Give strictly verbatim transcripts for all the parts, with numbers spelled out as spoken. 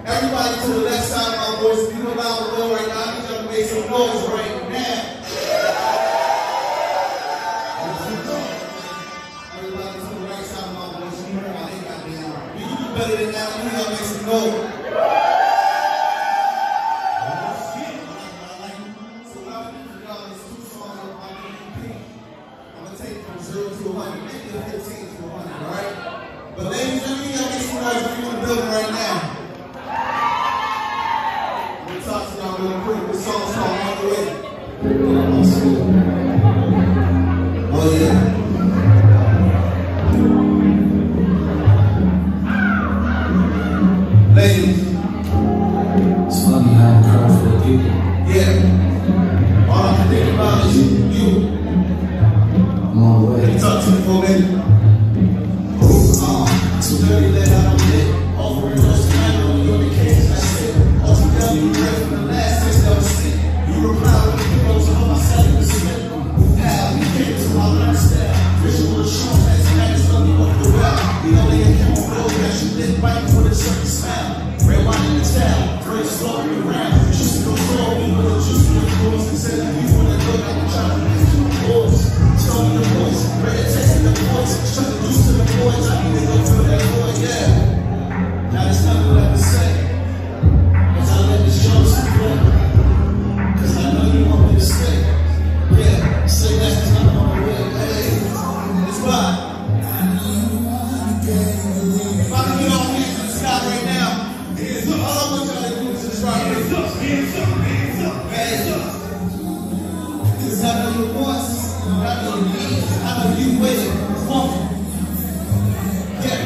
Everybody to the left side of my voice, if you know loud below right now, I need y'all to make some noise right now. Everybody to the right side of my voice, you heard my name got down. You can do better than that, you gotta make some noise. So what I'm gonna do for y'all is two songs on my E P. I'm gonna take from zero to one hundred, maybe the fifteen to one hundred, alright? But ladies, let me y'all make some noise if you're in the building right now. Talk to y'all real quick. This song's called On the Way. Oh yeah. Ladies. It's funny how I'm crying for the people. Yeah. All I can think about is you. you. I'm on the way. Talk to me for a minute. Uh, too dirty that I don't get. Offering those kind of your occasions I said. Altogether you ready for the last six never see. You were proud of the heroes of my seven percent. How we came to my lifestyle. Visual assurance that's nice, let me walk the route. The only account road that you lit right with a certain smile. Red wine in the town, first flowing around. Juice to go slow, we with a juice in the floors. Instead of you wanna go down and try to make some boys. Tell me the voice, red text in the voice. Shut the loose to the boys, I need to go feel that boy, yeah. Now there's nothing left to say. Cause I let this show some play. Cause I know you want me to stay. Yeah, say that's cause I'm on the way. Hey, it's fine. If I can get all hands in the sky right now, hands up. All I want y'all to do is just try to hands up, hands up, hands up, hands up. Cause I know your wants, I know your needs, I know you waiting for me. Yeah.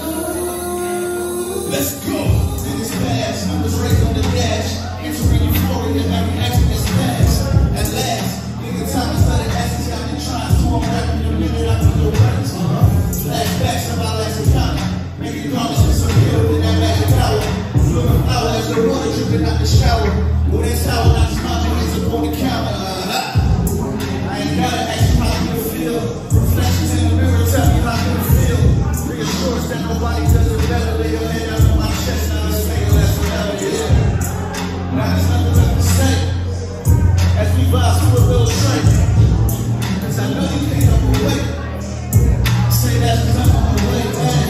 Let's go. Minutes pass, numbers raised on the dash. Entering euphoria, every action is fast. At last, nigga time to study asses. I've been trying to I'm rapping in a minute after the words. Flashbacks of our lives of counting. Making promises with some hero with that magic power. Flipping power as the water dripping out the shower. Well, that's how I just mind your hands up on the counter. Uh, I ain't gotta ask you how you feel. Reflections in the mirror tell me how you feel. Reassurance that nobody does it better. Lay your head out on my chest, now let's make it last forever, yeah. Now there's nothing left to say. As we vibe through a little straight. Cause I know you can't help but wait. Say that cause I'm on the way, man.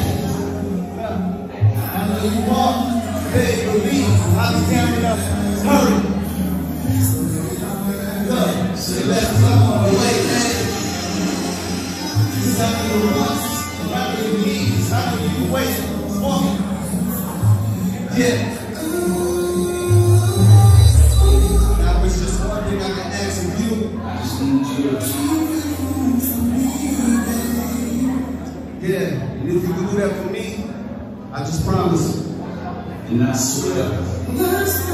I know you are. Hey, believe, I'll be down enough. Hurry. Look, say that cause I'm on the way, man. Cause I know you want. I know you need, I know you waiting for me. Yeah. Now it's just one thing I can ask of you. I just need you. Yeah, and if you can do that for me, I just promise. And I swear.